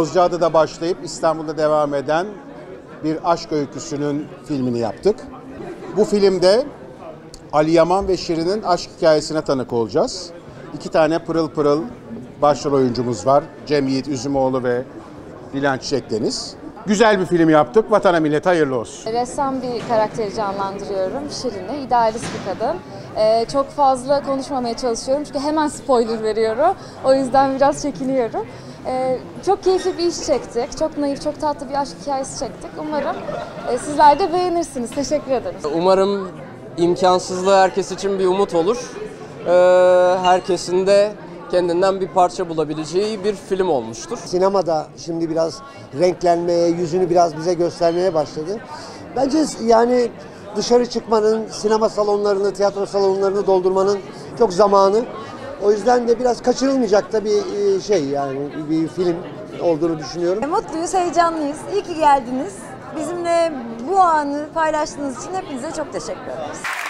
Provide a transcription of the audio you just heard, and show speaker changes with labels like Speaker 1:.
Speaker 1: Bozcaada'da başlayıp İstanbul'da devam eden bir aşk öyküsünün filmini yaptık. Bu filmde Ali Yaman ve Şirin'in aşk hikayesine tanık olacağız. 2 tane pırıl pırıl başrol oyuncumuz var. Cem Yiğit Üzümoğlu ve Dilan Çiçek Deniz. Güzel bir film yaptık. Vatana millete hayırlı olsun.
Speaker 2: Ressam bir karakteri canlandırıyorum. Şirin'i, idealist bir kadın. Çok fazla konuşmamaya çalışıyorum çünkü hemen spoiler veriyorum. O yüzden biraz çekiniyorum. Çok keyifli bir iş çektik. Çok naif, çok tatlı bir aşk hikayesi çektik. Umarım sizler de beğenirsiniz. Teşekkür ederim.
Speaker 3: Umarım imkansızlığı herkes için bir umut olur. Herkesin de kendinden bir parça bulabileceği bir film olmuştur.
Speaker 4: Sinemada şimdi biraz renklenmeye, yüzünü biraz bize göstermeye başladı. Bence yani dışarı çıkmanın, sinema salonlarını, tiyatro salonlarını doldurmanın çok zamanı. O yüzden de biraz kaçırılmayacak da bir şey, yani bir film olduğunu düşünüyorum.
Speaker 5: Mutluyuz, heyecanlıyız. İyi ki geldiniz. Bizimle bu anı paylaştığınız için hepinize çok teşekkür ederiz.